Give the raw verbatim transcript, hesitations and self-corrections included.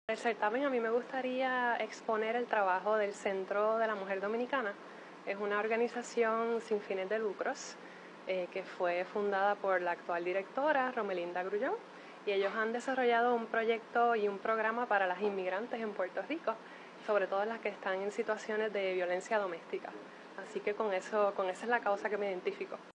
El certamen a mí me gustaría exponer el trabajo del Centro de la Mujer Dominicana. Es una organización sin fines de lucros eh, que fue fundada por la actual directora, Romelinda Grullón, y ellos han desarrollado un proyecto y un programa para las inmigrantes en Puerto Rico, sobre todo las que están en situaciones de violencia doméstica. Así que con eso, con esa es la causa que me identifico.